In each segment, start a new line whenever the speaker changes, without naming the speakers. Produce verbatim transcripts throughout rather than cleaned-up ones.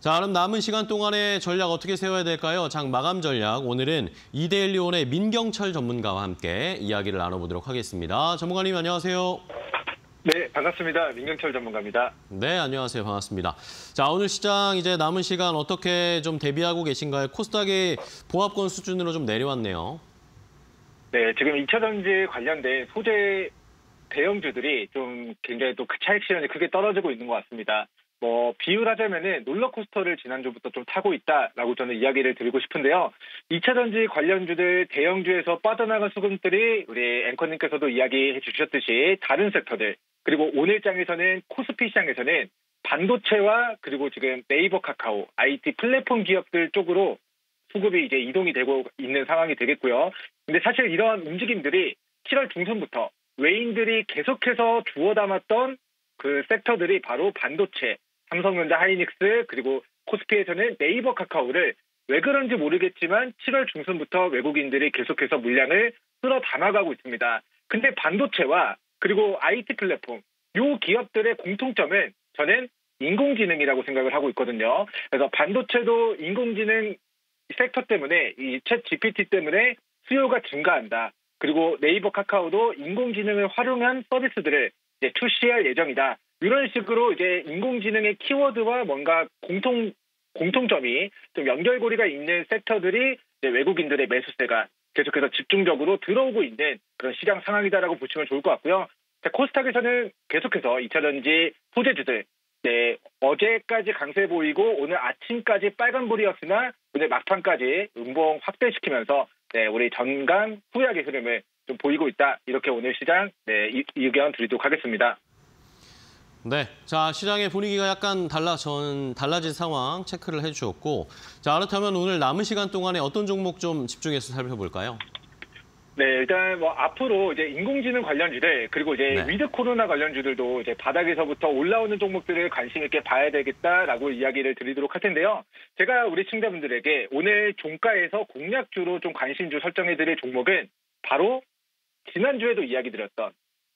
자, 그럼 남은 시간 동안의 전략 어떻게 세워야 될까요? 장 마감 전략. 오늘은 이데일리온의 민경철 전문가와 함께 이야기를 나눠보도록 하겠습니다. 전문가님 안녕하세요.
네, 반갑습니다. 민경철 전문가입니다.
네, 안녕하세요. 반갑습니다. 자, 오늘 시장 이제 남은 시간 어떻게 좀 대비하고 계신가요? 코스닥이 보합권 수준으로 좀 내려왔네요.
네, 지금 이 차 전지 관련된 소재 대형주들이 좀 굉장히 또 그 차익 실현이 크게 떨어지고 있는 것 같습니다. 뭐 비유하자면은 롤러코스터를 지난주부터 좀 타고 있다라고 저는 이야기를 드리고 싶은데요. 이 차 전지 관련주들 대형주에서 빠져나간 수급들이 우리 앵커님께서도 이야기해 주셨듯이 다른 섹터들 그리고 오늘장에서는 코스피 시장에서는 반도체와 그리고 지금 네이버 카카오, 아이티 플랫폼 기업들 쪽으로 수급이 이제 이동이 되고 있는 상황이 되겠고요. 근데 사실 이러한 움직임들이 칠월 중순부터 외인들이 계속해서 주워 담았던 그 섹터들이 바로 반도체, 삼성전자, 하이닉스 그리고 코스피에서는 네이버 카카오를 왜 그런지 모르겠지만 칠월 중순부터 외국인들이 계속해서 물량을 끌어 담아가고 있습니다. 근데 반도체와 그리고 아이티 플랫폼, 이 기업들의 공통점은 저는 인공지능이라고 생각을 하고 있거든요. 그래서 반도체도 인공지능 섹터 때문에 이 챗 지피티 때문에 수요가 증가한다. 그리고 네이버 카카오도 인공지능을 활용한 서비스들을 이제 출시할 예정이다. 이런 식으로 이제 인공지능의 키워드와 뭔가 공통 공통점이 좀 연결고리가 있는 섹터들이 이제 외국인들의 매수세가 계속해서 집중적으로 들어오고 있는 그런 시장 상황이다라고 보시면 좋을 것 같고요. 자, 코스닥에서는 계속해서 이 차 전지 소재주들 네, 어제까지 강세 보이고 오늘 아침까지 빨간불이었으나 오늘 막판까지 음봉 확대시키면서 네, 우리 전강 후약의 흐름을 좀 보이고 있다. 이렇게 오늘 시장 네, 이, 의견 드리도록 하겠습니다.
네, 자 시장의 분위기가 약간 달라 전 달라진 상황 체크를 해주셨고, 자 그렇다면 오늘 남은 시간 동안에 어떤 종목 좀 집중해서 살펴볼까요?
네, 일단 뭐 앞으로 이제 인공지능 관련주들 그리고 이제
네.
위드 코로나 관련주들도 이제 바닥에서부터 올라오는 종목들을 관심 있게 봐야 되겠다라고 이야기를 드리도록 할 텐데요. 제가 우리 시청자분들에게 오늘 종가에서 공략주로 좀 관심주 설정해드릴 종목은 바로 지난주에도 이야기 드렸던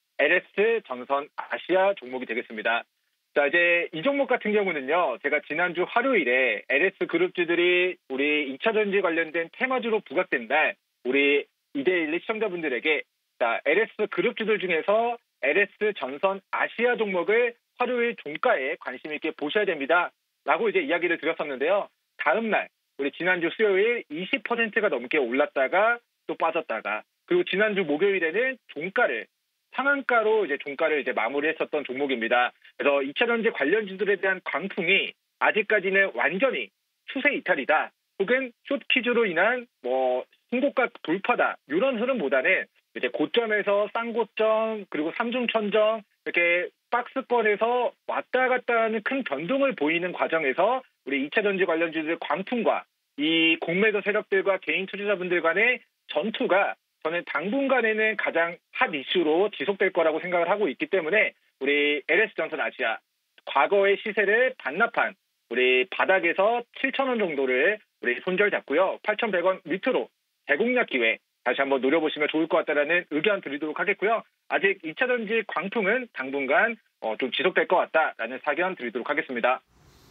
엘에스 전선 아시아 종목이 되겠습니다. 자, 이제 이 종목 같은 경우는요, 제가 지난주 화요일에 엘에스 그룹주들이 우리 이 차 전지 관련된 테마주로 부각된 날, 우리 이데일리 시청자분들에게 자, 엘에스 그룹주들 중에서 엘에스 전선 아시아 종목을 화요일 종가에 관심 있게 보셔야 됩니다. 라고 이제 이야기를 드렸었는데요. 다음 날, 우리 지난주 수요일 이십 퍼센트가 넘게 올랐다가 또 빠졌다가, 그리고 지난주 목요일에는 종가를 상한가로 이제 종가를 이제 마무리했었던 종목입니다. 그래서 이 차 전지 관련주들에 대한 광풍이 아직까지는 완전히 추세 이탈이다. 혹은 숏퀴즈로 인한 뭐 신고가 돌파다. 이런 흐름보다는 이제 고점에서 쌍고점 그리고 삼중천정 이렇게 박스권에서 왔다 갔다 하는 큰 변동을 보이는 과정에서 우리 이 차 전지 관련주들 광풍과 이 공매도 세력들과 개인 투자자분들 간의 전투가 저는 당분간에는 가장 핫 이슈로 지속될 거라고 생각을 하고 있기 때문에 우리 엘에스 전선 아시아 과거의 시세를 반납한 우리 바닥에서 칠천 원 정도를 우리 손절 잡고요. 팔천백 원 밑으로 재공략 기회 다시 한번 노려보시면 좋을 것 같다라는 의견 드리도록 하겠고요. 아직 이 차 전지 광풍은 당분간 어, 좀 지속될 것 같다라는 사견 드리도록 하겠습니다.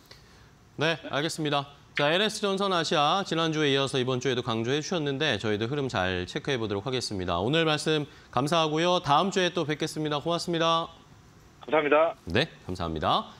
네, 알겠습니다. 자, 엘에스 전선 아시아 지난주에 이어서 이번 주에도 강조해 주셨는데 저희도 흐름 잘 체크해 보도록 하겠습니다. 오늘 말씀 감사하고요. 다음 주에 또 뵙겠습니다. 고맙습니다.
감사합니다.
네, 감사합니다.